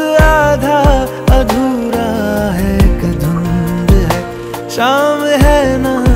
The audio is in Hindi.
आधा अधूरा है, एक धुंध है, शाम है ना